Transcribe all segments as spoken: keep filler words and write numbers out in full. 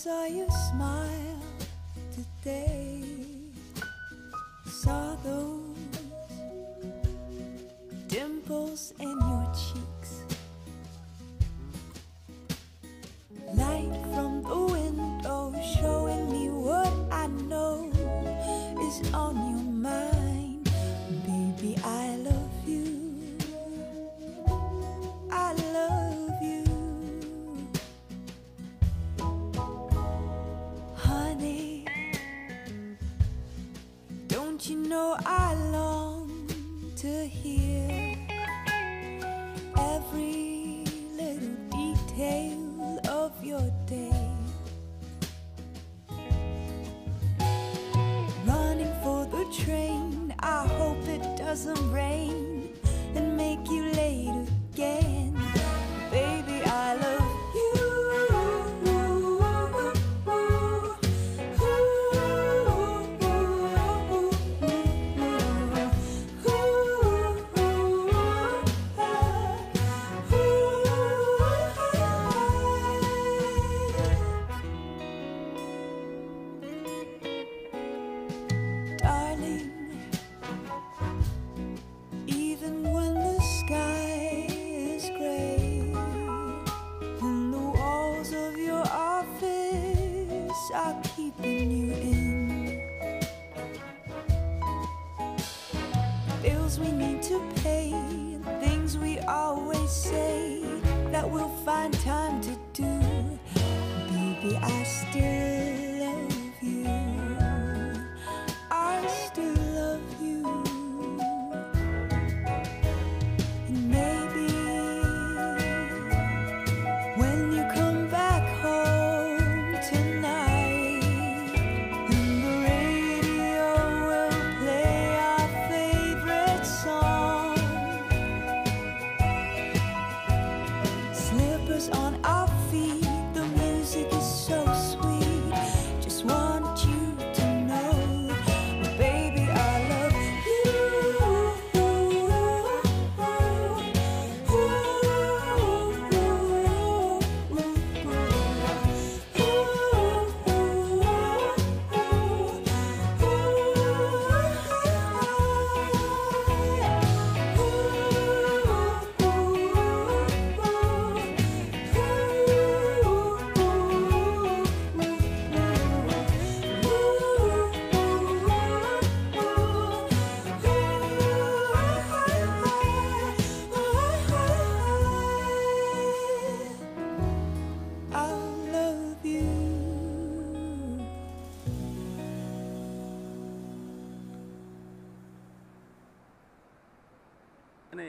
saw you smile today. Saw those dimples in your cheeks. Light from the window showing me what I know is on your mind. Baby, I love you. I love you. Honey, don't you know I long to hear every little detail of your day. Running for the train, I hope it doesn't rain and make you late again. Baby, I love you. Darling, even when the sky is gray and the walls of your office are keeping you in, bills we need to pay, things we always say that we'll find time to do. Baby, I still love you. I still love you. And maybe when you come back home tonight and the radio will play our favorite song, slippers on our feet, the music is so sweet. Just want you to know, baby, I love you. I love you. মানে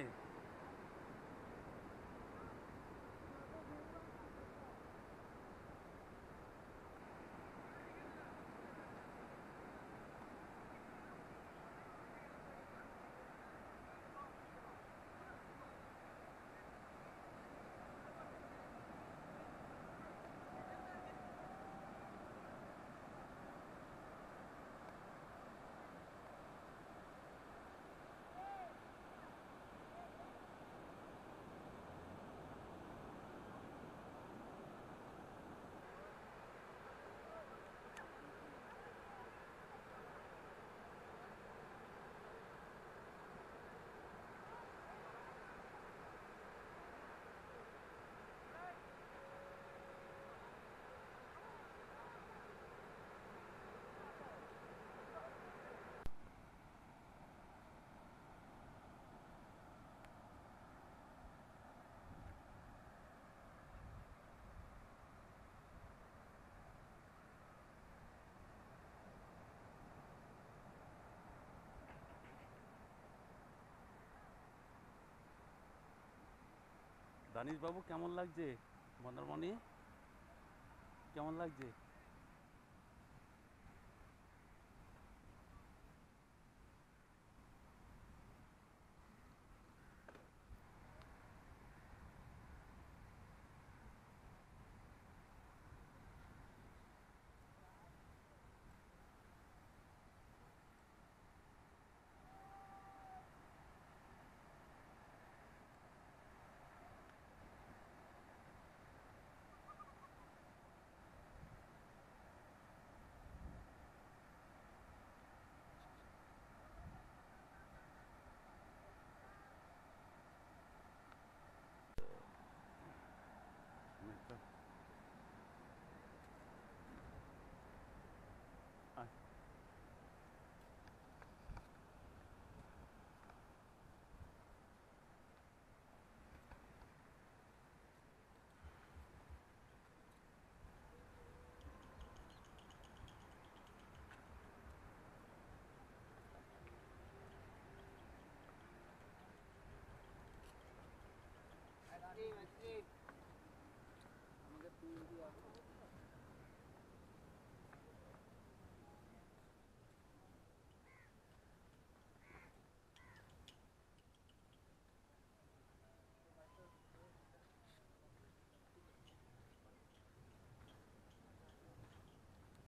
দানিশ বাবু কেমন লাগছে? মন্দারমণি কেমন লাগছে?